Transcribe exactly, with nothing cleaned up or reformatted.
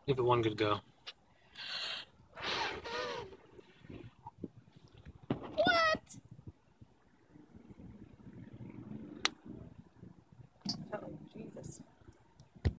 Give it one good go. What? Oh, Jesus.